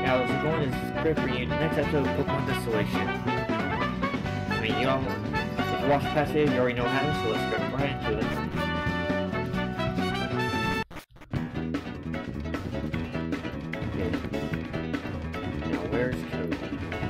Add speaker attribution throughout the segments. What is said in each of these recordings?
Speaker 1: How's it going? This is great for you. Next episode of Pokemon Desolation. I mean, you all, if you watched past videos, you already know how to, so let's go right into it. Okay. Now, where's Cody?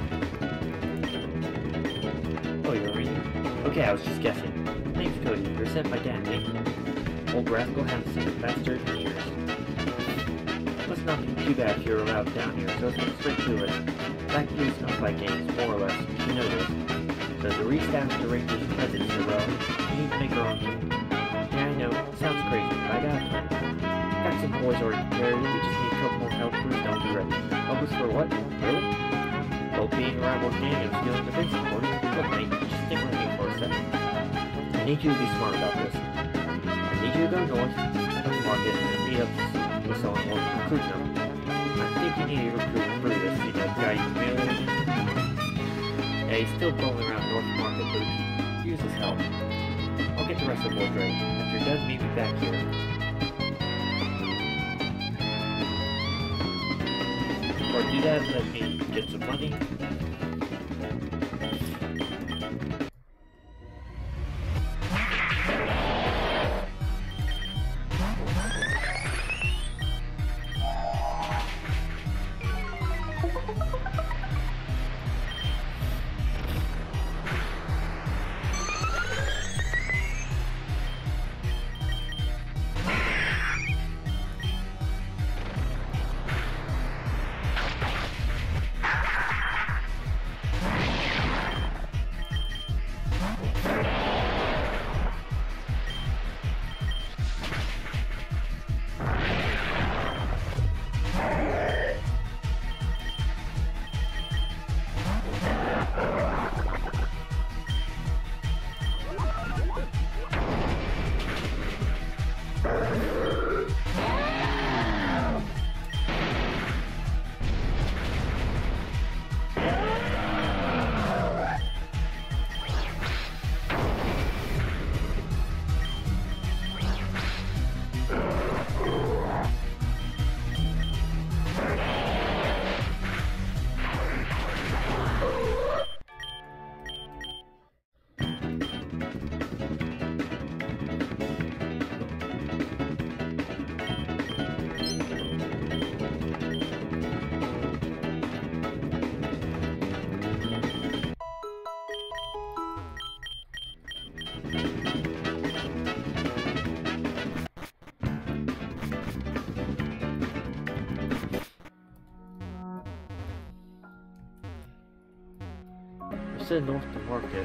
Speaker 1: Oh, you're reading? Okay, I was just guessing. My name's Cody. You're sent by Dad, Nate. Old rascal, haven't seen a bastard in years. Must not be too bad if you're allowed down here, so let's get straight to it. Back to your snowflake games, more or less. You know this. So to re-establish the Rangers' presence so well, you need to make our own team. Yeah, I know, it sounds crazy, but I got a plan. Got some boys already prepared, we just need a couple more help crews done to be ready. Help us for what? Really? Well, being around with Daniel stealing the basic order. Look, mate, just stick with me for a second. I need you to be smart about this. I need you to go north, to the market, and meet up with someone more recruit them. I think you need to recruit Brutus, you know, the guy you really in. Yeah, he's still going around North Market, but use his help. I'll get the rest of the boys ready. After you're done, meet me back here. Or do that and let me get some money. Said north to market.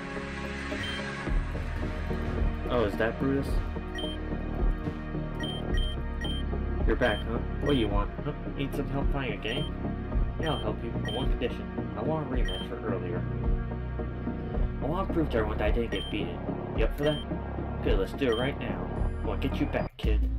Speaker 1: Oh, is that Brutus? You're back, huh? What do you want? Huh? Need some help finding a game? Yeah, I'll help you, on one condition. I want a rematch for earlier. I want to prove to everyone that I didn't get beaten. You up for that? Good, let's do it right now. I want to get you back, kid.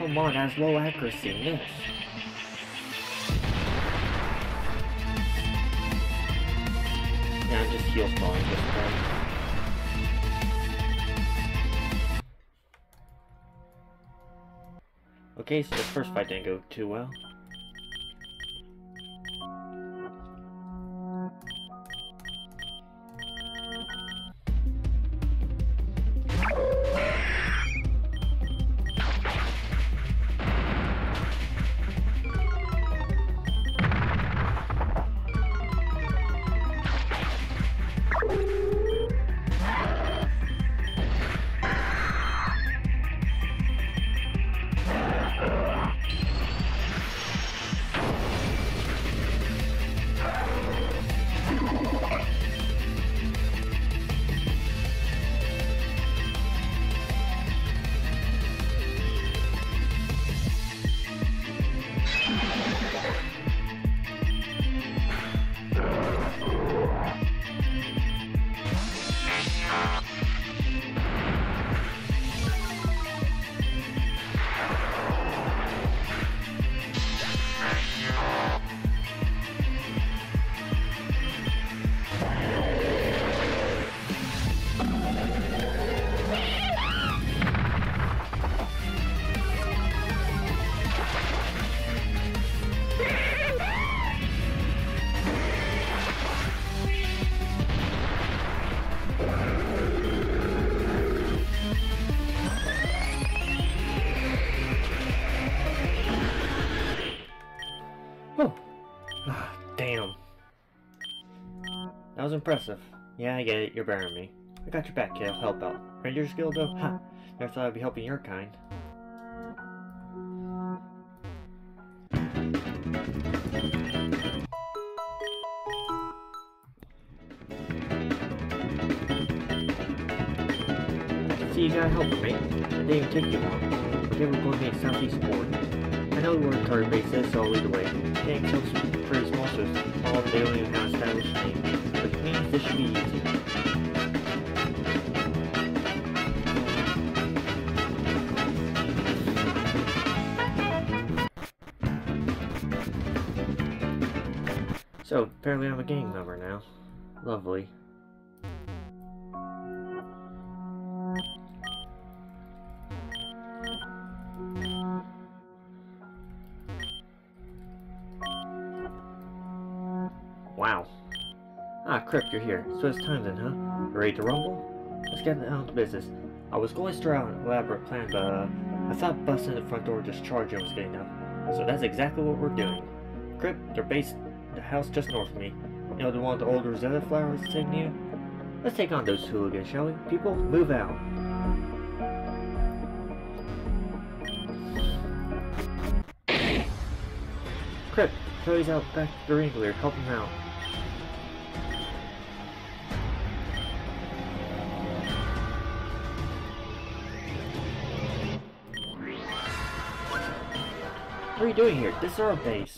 Speaker 1: Come on, that's low accuracy in this. Yeah, I'm just heal falling at this point. Okay, so the first fight didn't go too well. Damn. That was impressive. Yeah, I get it. You're better than me. I got your back, kid. I'll help out. Ranger skill, though? Ha! Never thought I'd be helping your kind. See, you got help, mate. It didn't even take you long. Okay, we're going to be in southeast port. I know where the target base is, so I'll lead the way. Dang, so pretty small, so all they don't even have an established name. Which means this should be easy. So, apparently I'm a gang member now. Lovely. Wow. Ah, Crip, you're here. So it's time then, huh? Ready to rumble? Let's get down to business. I was going to start out an elaborate plan, but I thought busting the front door just charging was good enough. So that's exactly what we're doing. Crip, they're based in the house just north of me. You know the one with the old Rosetta flowers insignia? Let's take on those hooligans, shall we? People, move out. Crip, Cody's out back to the Ringleader. Help him out. What are you doing here? This is our base.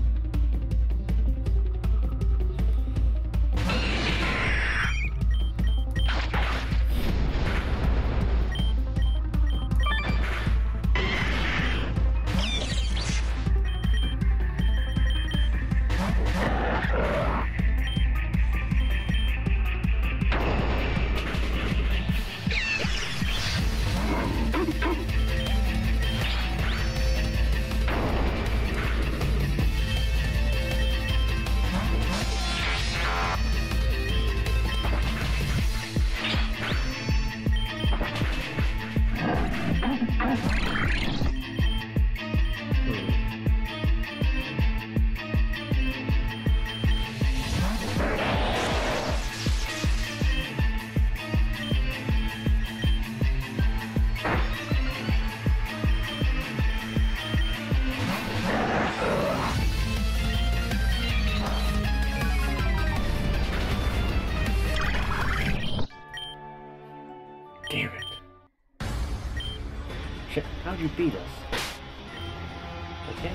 Speaker 1: Damn it. Shit, how'd you beat us? Okay.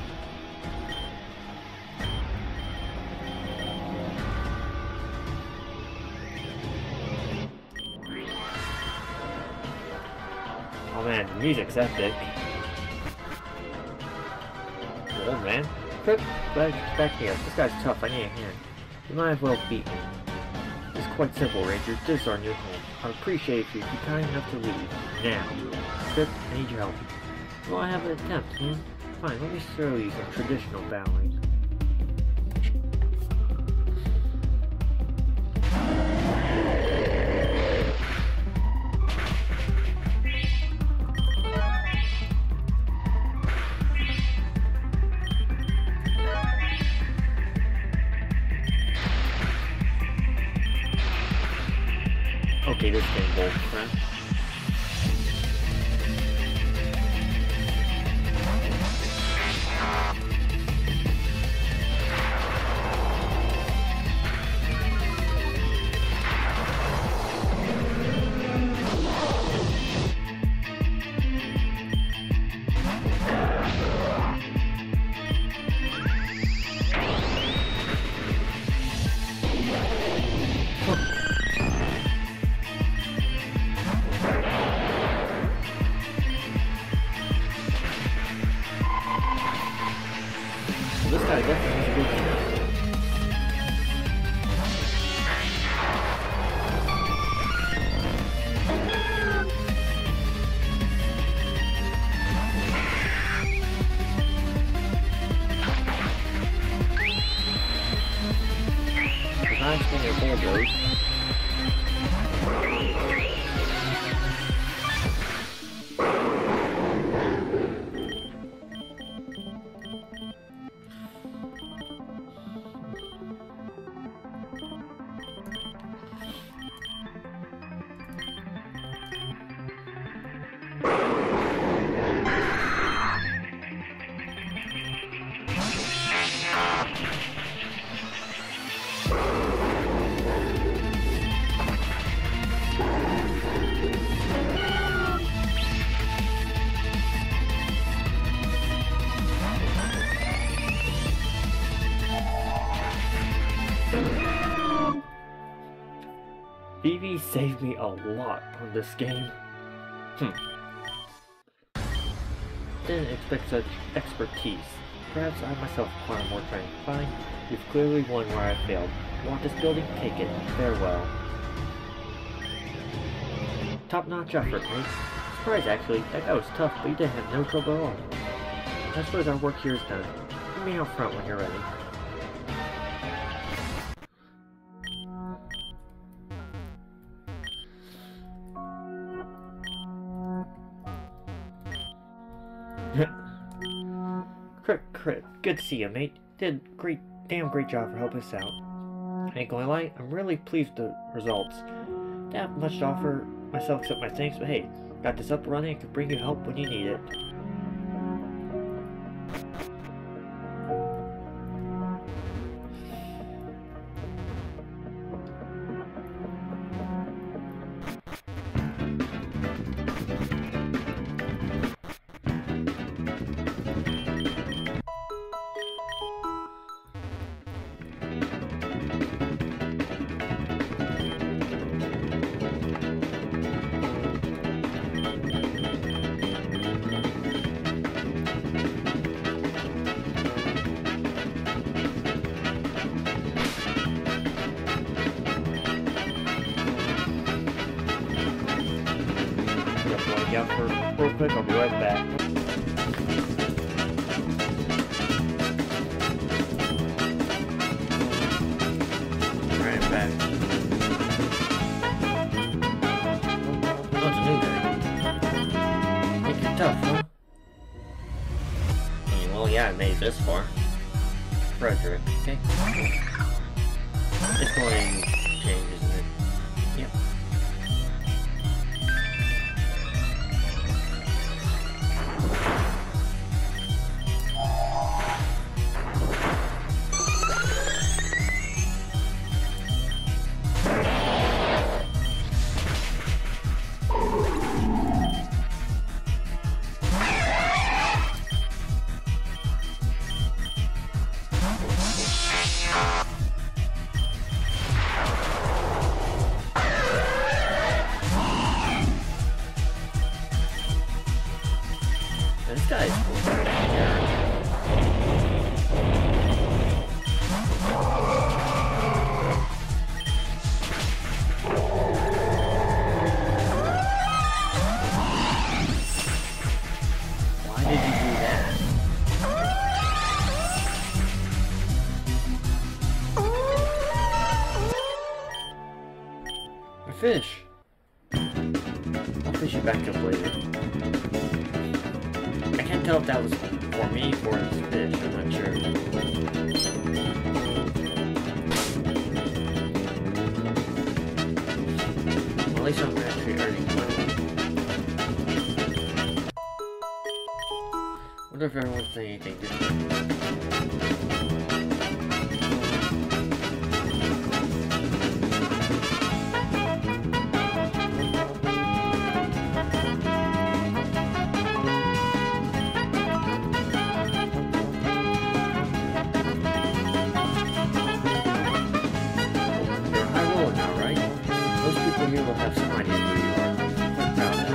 Speaker 1: Oh man, the music's epic. Quick, back here. This guy's tough. I need a hand. You might as well beat me. It's quite simple, Ranger. This is our new home. I'd appreciate if you'd be kind enough to leave. Now. Quick, I need your help. Well, I have an attempt, Fine, let me show you some traditional bowing. Okay, this game bold, friend. This guy definitely has a good chance. The nice thing of bulldozers. Vivi saved me a lot on this game. Didn't expect such expertise. Perhaps I myself require more training. Fine, you've clearly won where I failed. Want this building? Take it. Farewell. Top-notch effort, mate. Surprise, actually. That guy was tough, but he didn't have no trouble at all. I suppose our work here is done. Meet me out front when you're ready. Crit. Good to see you, mate. Did damn great job for helping us out. I ain't gonna lie, I'm really pleased with the results. Don't have much to offer myself except my thanks, but hey, got this up and running and can bring you help when you need it. Out for real quick, I'll be right back. Right back. What's new there? Think you're tough, huh? Well, yeah, I made it this far. Frederick, okay? It's going to change, isn't it? Yep. fish! I'll fish you back up later. I can't tell if that was for me or this fish, I'm not sure. Well, at least I'm actually earning money. I wonder if everyone's saying anything different. Here will have some idea who you are. I'm proud of that.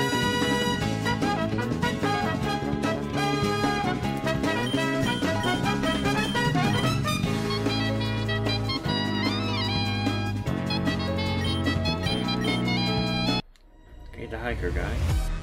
Speaker 1: Okay, the hiker guy.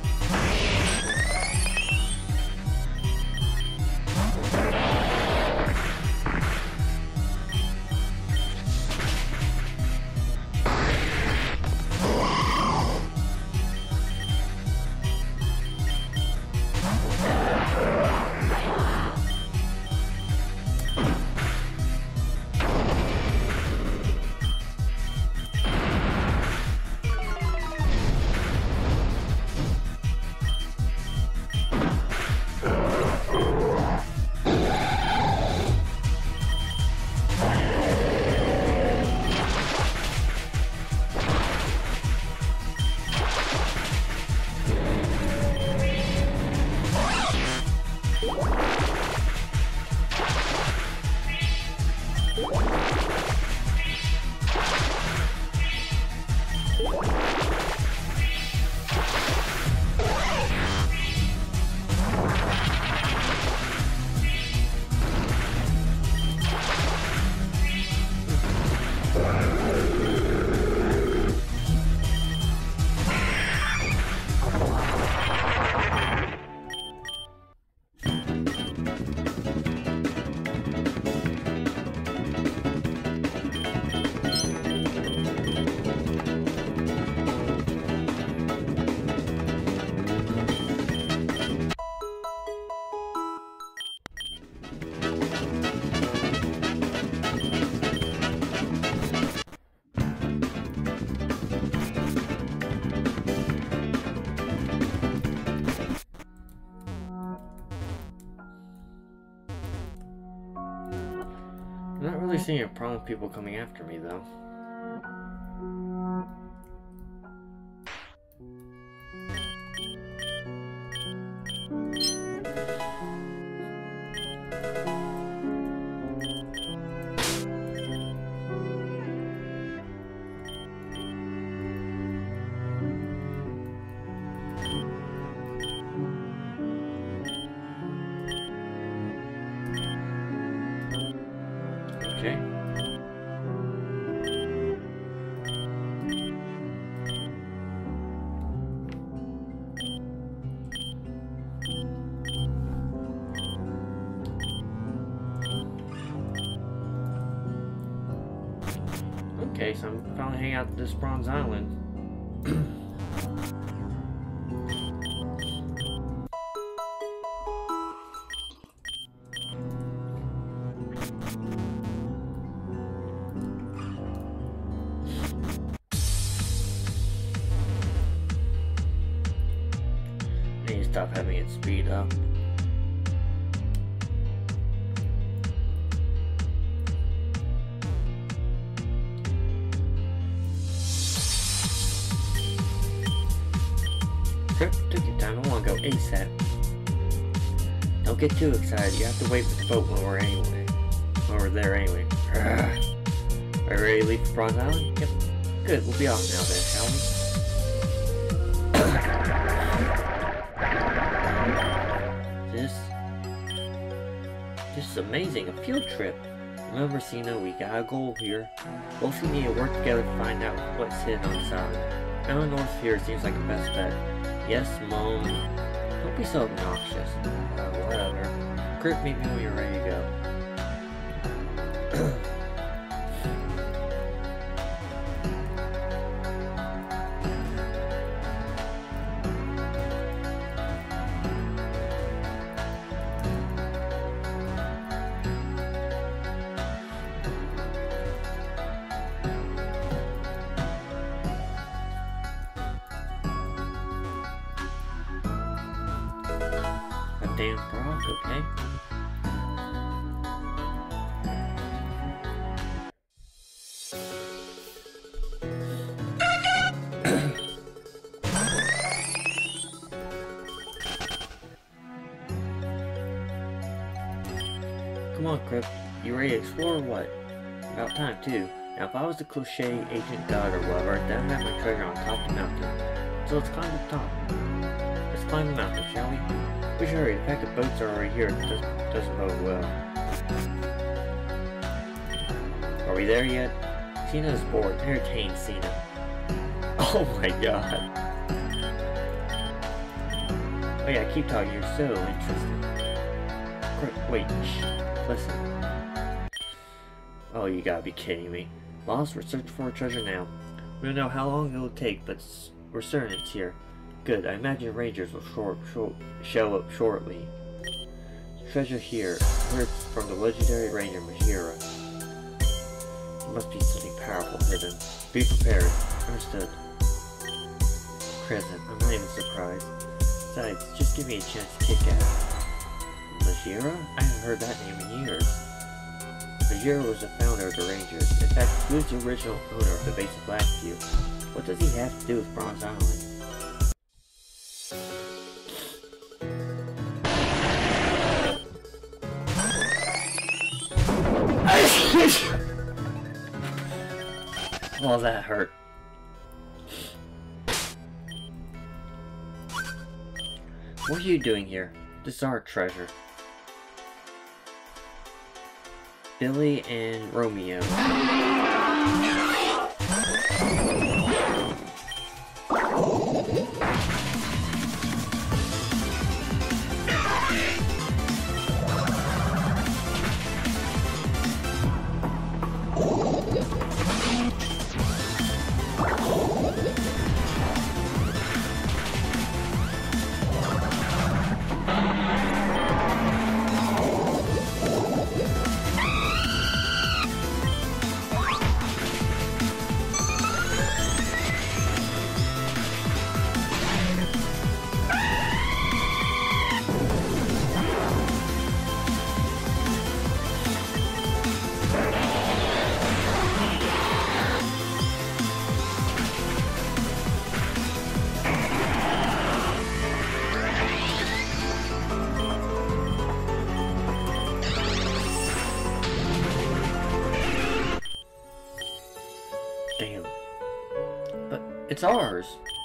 Speaker 1: I'm not really seeing a problem with people coming after me, though. Okay. Okay, so I'm finally hanging out at this Bronze Island. I need to stop having it speed up. Trip, took your time. I want to go ASAP. Don't get too excited. You have to wait for the boat when we're there anyway. Are you ready to leave for Bronze Island? Yep. Good. We'll be off now then, shall we? This is amazing. A field trip. Remember, Cena, we got a goal here. Both we need to work together to find out what's hidden on this island. Found north here seems like the best bet. Yes, Mom. Don't be so obnoxious. Whatever. Grip me when you're ready to go. damn rock, okay? Come on, Crip. You ready to explore or what? About time, too. Now, if I was the cliche agent god or whatever, then I'd have my treasure on top of the mountain. So let's climb the top. Let's climb the mountain, shall we? We should hurry. The fact that boats are already here doesn't bode well. Are we there yet? Cena is bored. Entertain Cena. Oh my god. Oh yeah, keep talking. You're so interesting. Wait, shh. Listen. Oh, you gotta be kidding me. Lost, we're searching for a treasure now. We don't know how long it'll take, but we're certain it's here. Good, I imagine rangers will show up shortly. Treasure here. Heard from the legendary ranger Majira. There must be something powerful hidden. Be prepared. Understood. Present. I'm not even surprised. Besides, just give me a chance to kick ass. Majira? I haven't heard that name in years. Majira was the founder of the Rangers. In fact, he was the original owner of the base of Blackview. What does he have to do with Bronze Island? Oh, that hurt. What are you doing here? This is our treasure. Billy and Romeo. Damn. But it's ours.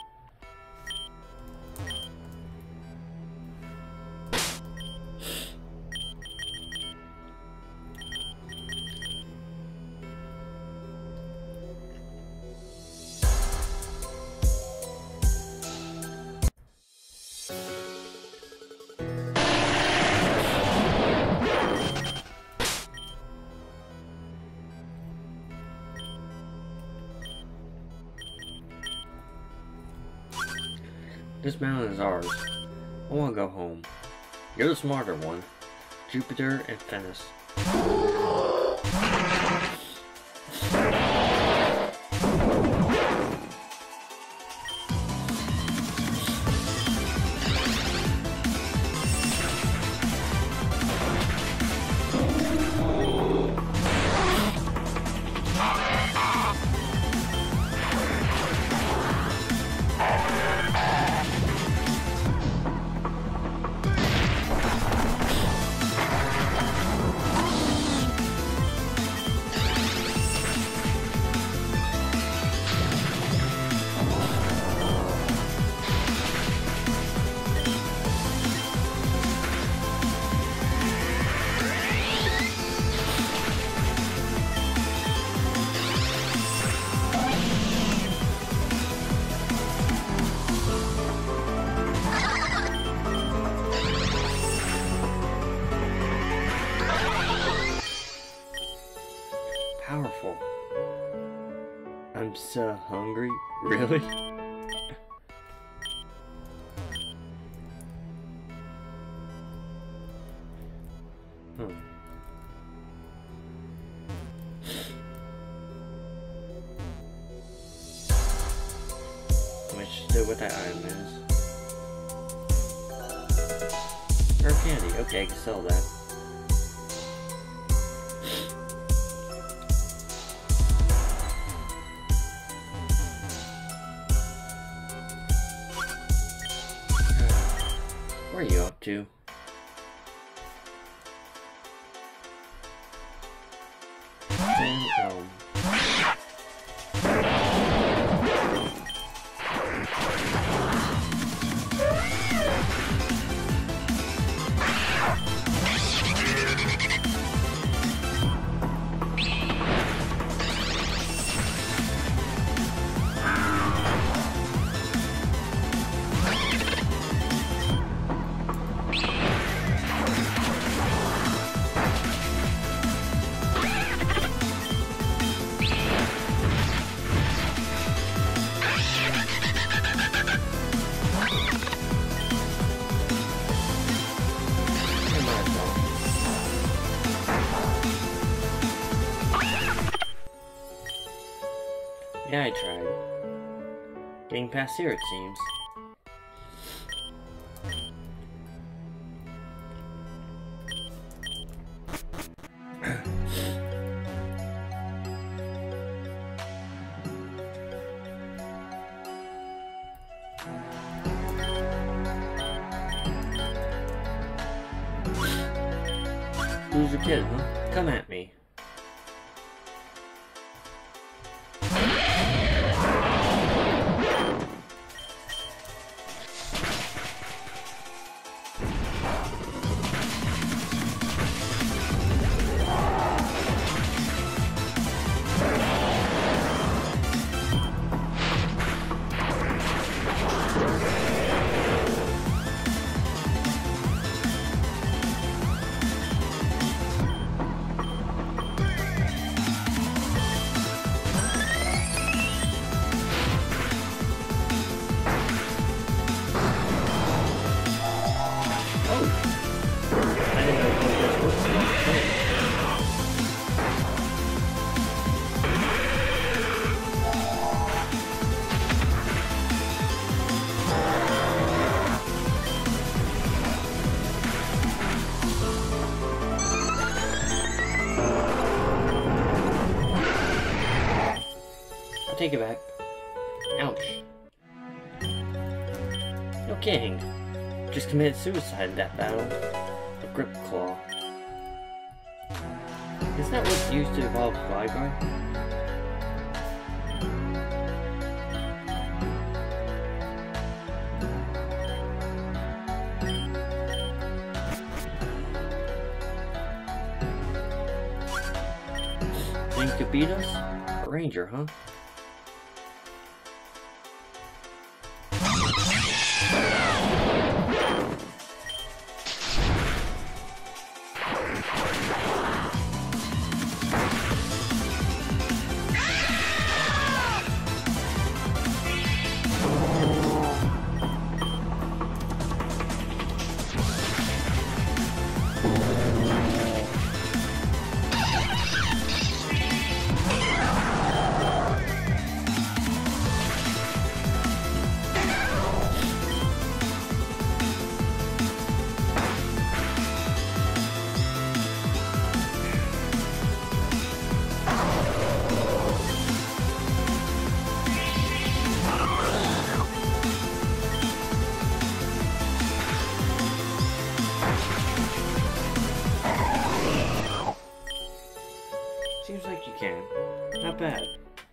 Speaker 1: This mountain is ours. I want to go home. You're the smarter one. Jupiter and Fennis. Powerful. I'm so hungry. Really? I'm interested what that item is. Rare candy. Okay, I can sell that. What are you up to? Yeah, I tried. Getting past here, it seems. Who's your kid, huh? Come at me. Take it back. Ouch. No kidding. Just committed suicide in that battle. A grip claw. Is that what's used to evolve Gligar? Think you could beat us? A ranger, huh? Seems like you can. Not bad.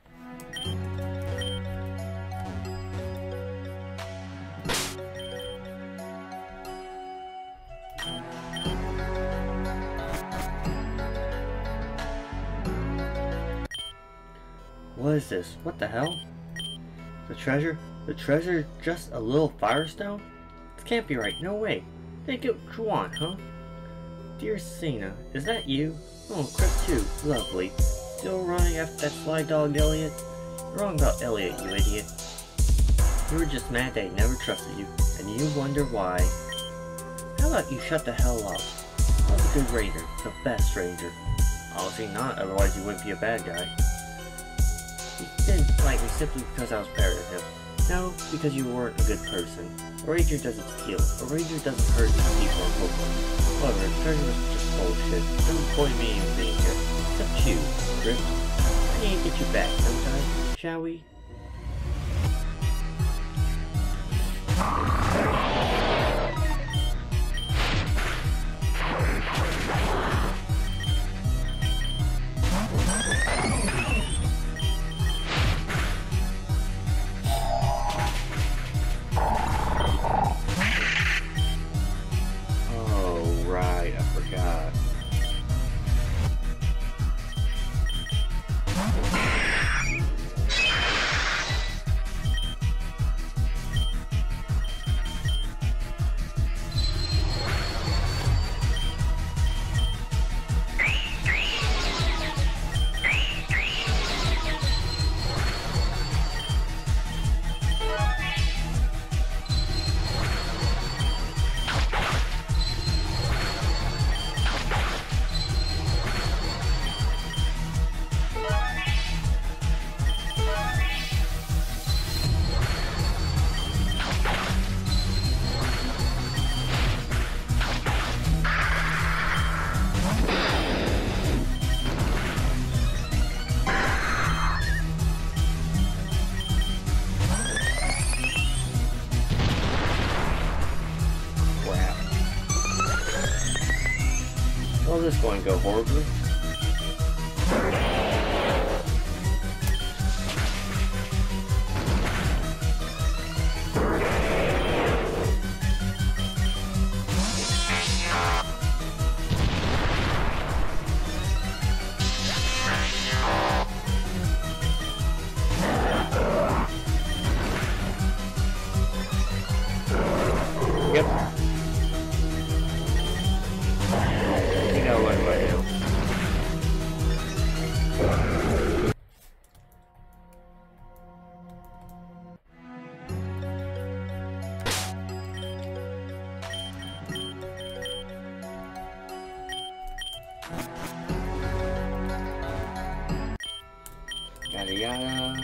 Speaker 1: What is this? What the hell? The treasure? The treasure just a little firestone? This can't be right. No way. Take it what you want, huh? Dear Cena, is that you? Oh, Crypt 2. Lovely. Still running after that sly dog Elliot? You're wrong about Elliot, you idiot. You were just mad that he never trusted you, and you wonder why. How about you shut the hell up? I was a good ranger. The best ranger. Obviously not, otherwise you wouldn't be a bad guy. You didn't like me simply because I was better than him. No, because you weren't a good person. A ranger doesn't steal. A ranger doesn't hurt people or Pokemon. However, turning was just bullshit. Every point me in danger. Except you, Griff. I need to get you back sometime, shall we? Well, this one go horribly. Yep. You know what I do. Yada yada.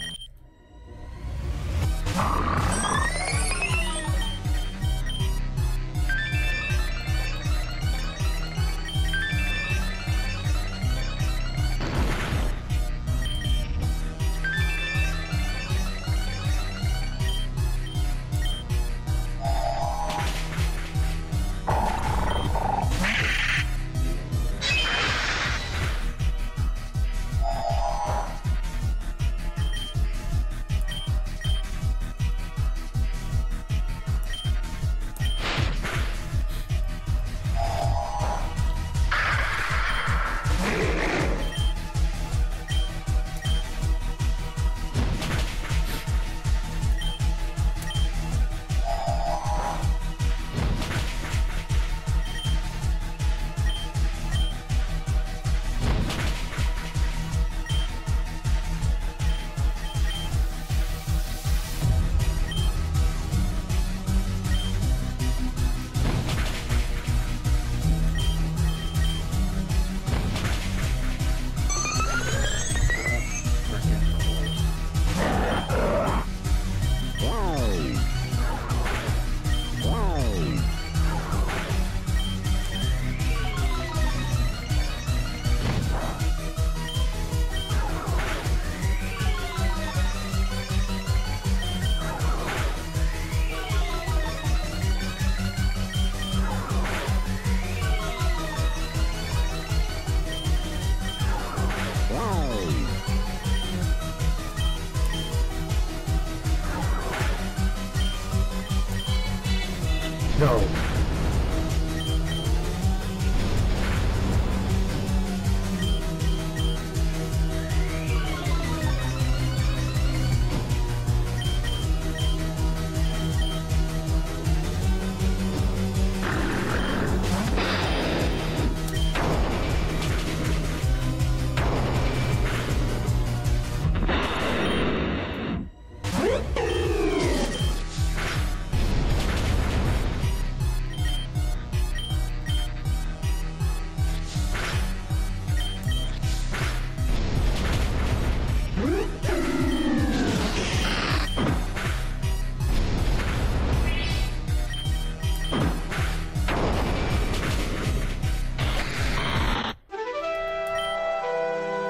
Speaker 1: No.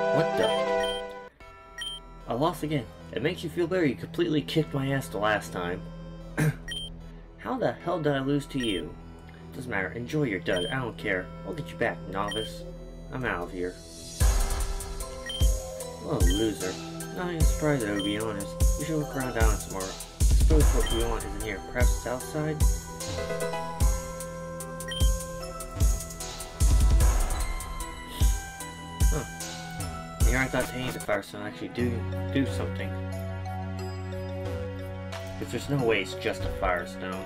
Speaker 1: What the? I lost again. It makes you feel better you completely kicked my ass the last time. How the hell did I lose to you? Doesn't matter. Enjoy your dud. I don't care. I'll get you back, novice. I'm out of here. Oh, loser. Not even surprised, to be honest. We should look around down some more. I suppose what we want isn't here. Perhaps south side? Huh. Here I thought taking the Firestone actually do something. Because there's no way it's just a Firestone.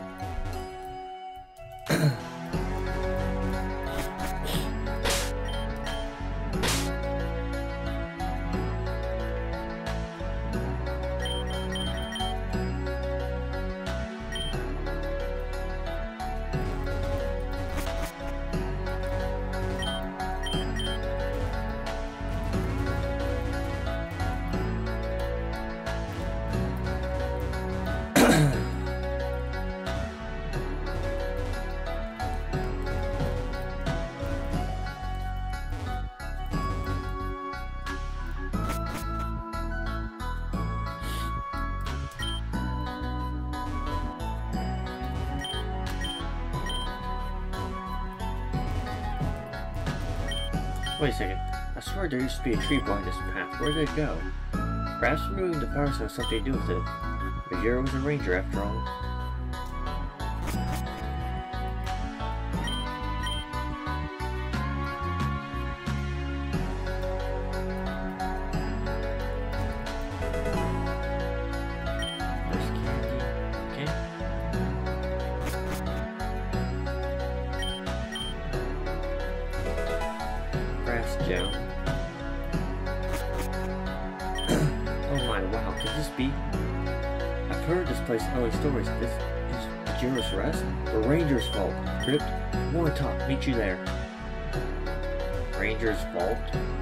Speaker 1: Wait a second. I swear there used to be a tree blocking this path. Where did it go? Perhaps removing the Firestone has something to do with it. Majiro was a ranger after all. Joe. Oh my, wow, could this be? I've heard this place early stories. This is Majiro's Rest? The Ranger's Vault. Crypt, more to talk. Meet you there. Ranger's Vault?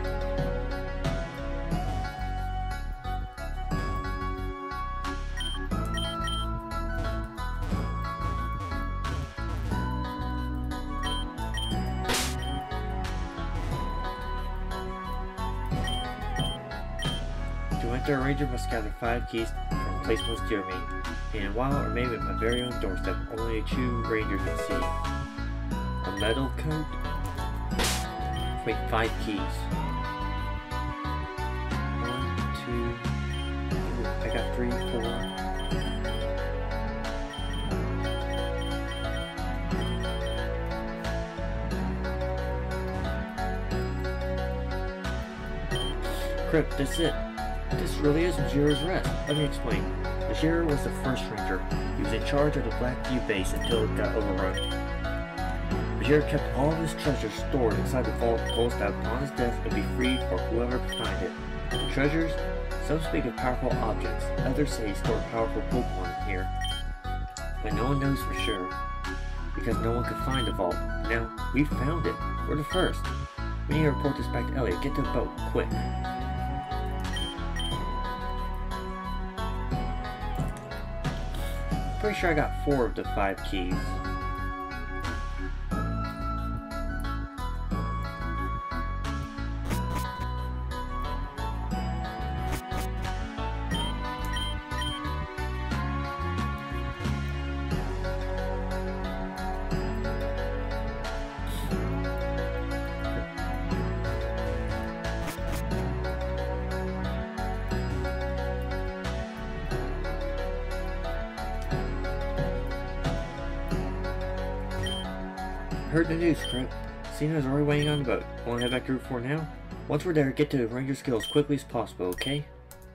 Speaker 1: To enter, a ranger must gather 5 keys from a place most dear to me. In a while, or maybe at my very own doorstep, only a true ranger can see. A metal coat? Wait, 5 keys. 1, 2... I got 3, 4... Crypt, that's it. This really is Majiro's Rest. Let me explain. Majiro was the first ranger. He was in charge of the Blackview base until it got overrun. Majiro kept all of his treasures stored inside the vault and told us that upon his death it would be free for whoever could find it. The treasures? Some speak of powerful objects. Others say he stored powerful Pokemon in here. But no one knows for sure. Because no one could find the vault. Now, we found it. We're the first. We need to report this back to Elliot. Get to the boat, quick. Pretty sure I got 4 of the 5 keys. Heard the news, Crypt. Cena's already waiting on the boat. Wanna head back to Route 4 now? Once we're there, get to Ranger Skill as quickly as possible, okay?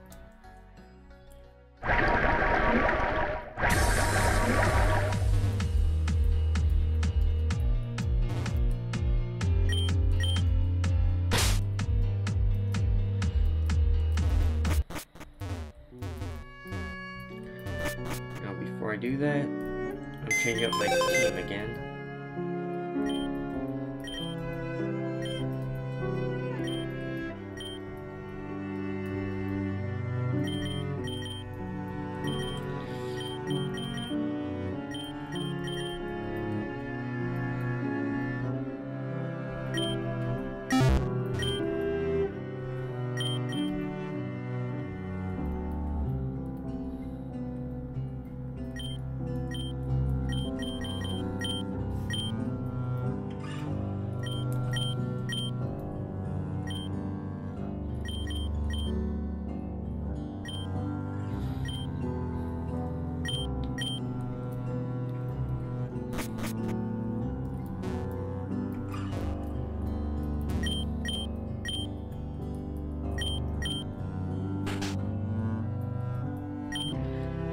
Speaker 1: Now, before I do that, I'm changing up my team again.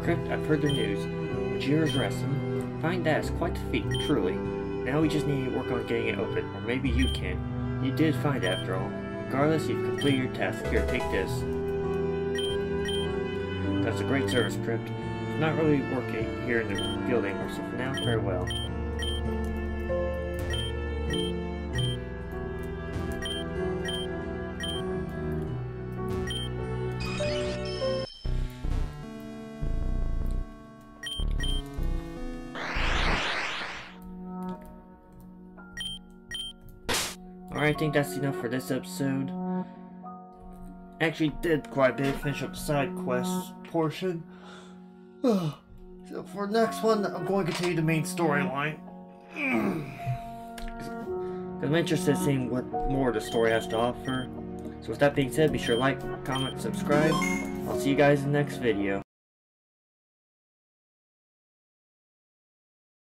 Speaker 1: Crypt, I've heard the news. Jira's arrested. Finding that is quite the feat, truly. Now we just need to work on getting it open, or maybe you can. You did find it after all. Regardless, you've completed your task. Here, take this. That's a great service, Crypt. I'm not really working here in the guild anymore, so for now, farewell. Alright, I think that's enough for this episode. Actually did quite a bit, finish up the side quest portion. So for the next one, I'm going to continue the main storyline. I'm interested in seeing what more the story has to offer. So with that being said, be sure to like, comment, subscribe. I'll see you guys in the next video.